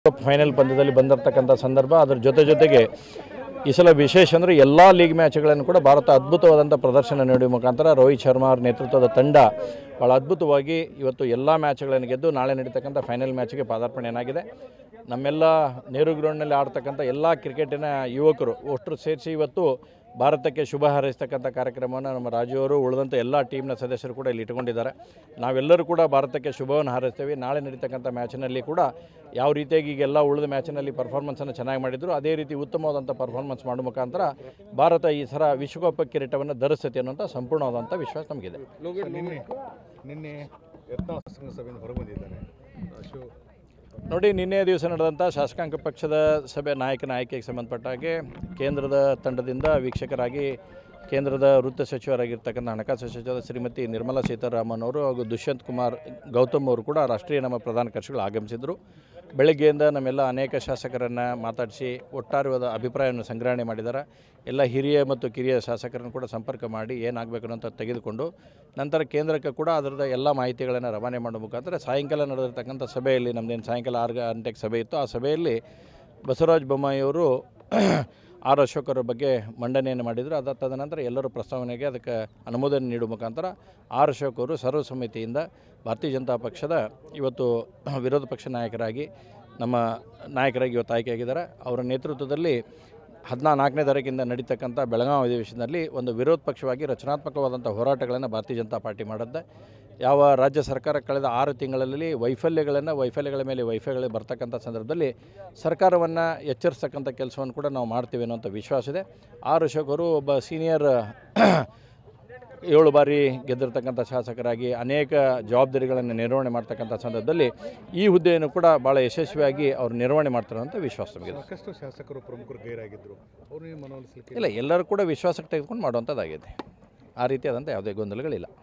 Final ಪಂದ್ಯದಲ್ಲಿ ಬಂದಿರತಕ್ಕಂಥ ಸಂದರ್ಭ ಅದರ ಜೊತೆಗೆ ಈ ಸಲ ವಿಶೇಷ ಅಂದರೆ ಎಲ್ಲ ಲೀಗ್ ಮ್ಯಾಚ್ಗಳನ್ನು ಕೂಡ ಭಾರತ ಅದ್ಭುತವಾದಂಥ ಪ್ರದರ್ಶನ ನೀಡುವ ಮುಖಾಂತರ ರೋಹಿತ್ ಶರ್ಮಾ ಅವರ ನೇತೃತ್ವದ ತಂಡ ಭಾಳ ಅದ್ಭುತವಾಗಿ ಇವತ್ತು ಎಲ್ಲ ಮ್ಯಾಚ್ಗಳನ್ನು ಗೆದ್ದು ನಾಳೆ ನಡೀತಕ್ಕಂಥ ಫೈನಲ್ ಮ್ಯಾಚ್ಗೆ ಪಾದಾರ್ಪಣೆಯಾಗಿದೆ. ನಮ್ಮೆಲ್ಲ ನೆಹರು ಗ್ರೌಂಡ್ನಲ್ಲಿ ಆಡ್ತಕ್ಕಂಥ ಎಲ್ಲ ಕ್ರಿಕೆಟಿನ ಯುವಕರು ಒಟ್ಟರು ಸೇರಿಸಿ ಇವತ್ತು ಭಾರತಕ್ಕೆ ಶುಭ ಹಾರೈಸ್ತಕ್ಕಂಥ ಕಾರ್ಯಕ್ರಮವನ್ನು ನಮ್ಮ ರಾಜುವರು ಉಳಿದಂಥ ಎಲ್ಲ ಟೀಮ್ನ ಸದಸ್ಯರು ಕೂಡ ಇಲ್ಲಿ ಇಟ್ಕೊಂಡಿದ್ದಾರೆ. ನಾವೆಲ್ಲರೂ ಕೂಡ ಭಾರತಕ್ಕೆ ಶುಭವನ್ನು ಹಾರೈಸ್ತೇವೆ. ನಾಳೆ ನಡೀತಕ್ಕಂಥ ಮ್ಯಾಚ್ನಲ್ಲಿ ಕೂಡ ಯಾವ ರೀತಿಯಾಗಿ ಈಗೆಲ್ಲ ಉಳಿದ ಮ್ಯಾಚ್ನಲ್ಲಿ ಪರ್ಫಾರ್ಮೆನ್ಸನ್ನು ಚೆನ್ನಾಗಿ ಮಾಡಿದ್ರು ಅದೇ ರೀತಿ ಉತ್ತಮವಾದಂಥ ಪರ್ಫಾರ್ಮೆನ್ಸ್ ಮಾಡೋ ಮುಖಾಂತರ ಭಾರತ ಈ ಸಲ ವಿಶ್ವಕಪ್ ಕಿರೀಟವನ್ನು ಧರಿಸುತ್ತೆ ಅನ್ನೋಂಥ ಸಂಪೂರ್ಣವಾದಂಥ ವಿಶ್ವಾಸ ನಮಗಿದೆ. ನಿನ್ನೆ ಸಭೆಯಿಂದ ಹೊರಬಂದಿದ್ದಾರೆ ನೋಡಿ, ನಿನ್ನೆ ದಿವಸ ನಡೆದಂಥ ಶಾಸಕಾಂಗ ಪಕ್ಷದ ಸಭೆ ನಾಯಕನ ಆಯ್ಕೆಗೆ ಸಂಬಂಧಪಟ್ಟ ಹಾಗೆ ಕೇಂದ್ರದ ತಂಡದಿಂದ ವೀಕ್ಷಕರಾಗಿ ಕೇಂದ್ರದ ವೃತ್ತ ಸಚಿವರಾಗಿರ್ತಕ್ಕಂಥ ಹಣಕಾಸು ಸಚಿವರ ಶ್ರೀಮತಿ ನಿರ್ಮಲಾ ಸೀತಾರಾಮನ್ ಅವರು ಹಾಗೂ ದುಷ್ಯಂತ್ ಕುಮಾರ್ ಗೌತಮ್ ಅವರು ಕೂಡ ರಾಷ್ಟ್ರೀಯ ನಮ್ಮ ಪ್ರಧಾನ ಕಾರ್ಯದರ್ಶಿಗಳು ಆಗಮಿಸಿದರು. ಬೆಳಗ್ಗೆಯಿಂದ ನಮ್ಮೆಲ್ಲ ಅನೇಕ ಶಾಸಕರನ್ನು ಮಾತಾಡಿಸಿ ಒಟ್ಟಾರೆಯಾದ ಅಭಿಪ್ರಾಯವನ್ನು ಸಂಗ್ರಹಣೆ ಮಾಡಿದ್ದಾರೆ. ಎಲ್ಲ ಹಿರಿಯ ಮತ್ತು ಕಿರಿಯ ಶಾಸಕರನ್ನು ಕೂಡ ಸಂಪರ್ಕ ಮಾಡಿ ಏನಾಗಬೇಕು ಅಂತ ತೆಗೆದುಕೊಂಡು ನಂತರ ಕೇಂದ್ರಕ್ಕೆ ಕೂಡ ಅದರದ ಎಲ್ಲ ಮಾಹಿತಿಗಳನ್ನು ರವಾನೆ ಮಾಡೋ ಮುಖಾಂತರ ಸಾಯಂಕಾಲ ನಡೆದಿರ್ತಕ್ಕಂಥ ಸಭೆಯಲ್ಲಿ ನಮ್ಮದೇನು ಸಾಯಂಕಾಲ 6 ಗಂಟೆಗೆ ಸಭೆ ಇತ್ತು. ಆ ಸಭೆಯಲ್ಲಿ ಬಸವರಾಜ ಬೊಮ್ಮಾಯಿಯವರು ಆರ್ ಅಶೋಕರ ಬಗ್ಗೆ ಮಂಡನೆಯನ್ನು ಮಾಡಿದರು. ತದನಂತರ ಎಲ್ಲರೂ ಪ್ರಸ್ತಾವನೆಗೆ ಅದಕ್ಕೆ ಅನುಮೋದನೆ ನೀಡುವ ಮುಖಾಂತರ ಆರ್ ಅಶೋಕ್ ಅವರು ಸರ್ವಸಮ್ಮತಿಯಿಂದ ಭಾರತೀಯ ಜನತಾ ಪಕ್ಷದ ಇವತ್ತು ವಿರೋಧ ಪಕ್ಷ ನಾಯಕರಾಗಿ ನಮ್ಮ ನಾಯಕರಾಗಿ ಇವತ್ತು ಆಯ್ಕೆಯಾಗಿದ್ದಾರೆ. ಅವರ ನೇತೃತ್ವದಲ್ಲಿ 14ನೇ ತಾರೀಕಿಂದ ನಡೀತಕ್ಕಂಥ ಬೆಳಗಾವಿ ಅಧಿವೇಶನದಲ್ಲಿ ಒಂದು ವಿರೋಧ ಪಕ್ಷವಾಗಿ ರಚನಾತ್ಮಕವಾದಂಥ ಹೋರಾಟಗಳನ್ನು ಭಾರತೀಯ ಜನತಾ ಪಾರ್ಟಿ ಮಾಡುತ್ತೆ. ಯಾವ ರಾಜ್ಯ ಸರ್ಕಾರ ಕಳೆದ 6 ತಿಂಗಳಲ್ಲಿ ವೈಫಲ್ಯಗಳ ಮೇಲೆ ವೈಫಲ್ಯ ಬರ್ತಕ್ಕಂಥ ಸಂದರ್ಭದಲ್ಲಿ ಸರ್ಕಾರವನ್ನು ಎಚ್ಚರಿಸ್ತಕ್ಕಂಥ ಕೆಲಸವನ್ನು ಕೂಡ ನಾವು ಮಾಡ್ತೀವಿ ಅನ್ನೋಂಥ ವಿಶ್ವಾಸ ಇದೆ. ಆರ್ ಅಶೋಕ್ ಅವರು ಒಬ್ಬ ಸೀನಿಯರ್ 7 ಬಾರಿ ಗೆದ್ದಿರ್ತಕ್ಕಂಥ ಶಾಸಕರಾಗಿ ಅನೇಕ ಜವಾಬ್ದಾರಿಗಳನ್ನು ನಿರ್ವಹಣೆ ಮಾಡ್ತಕ್ಕಂಥ ಸಂದರ್ಭದಲ್ಲಿ ಈ ಹುದ್ದೆಯನ್ನು ಕೂಡ ಭಾಳ ಯಶಸ್ವಿಯಾಗಿ ಅವರು ನಿರ್ವಹಣೆ ಮಾಡ್ತಾರೆ ಅಂತ ವಿಶ್ವಾಸ ನಮಗೆ. ಸಾಕಷ್ಟು ಶಾಸಕರು ಪ್ರಮುಖರು ಗೈರಾಗಿದ್ದರು, ಅವರು ಮನವೊಲಿಸಲಿಕ್ಕೆ ಇಲ್ಲ, ಎಲ್ಲರೂ ಕೂಡ ವಿಶ್ವಾಸಕ್ಕೆ ತೆಗೆದುಕೊಂಡು ಮಾಡುವಂಥದ್ದಾಗಿದೆ. ಆ ರೀತಿಯಾದಂಥ ಯಾವುದೇ ಗೊಂದಲಗಳಿಲ್ಲ.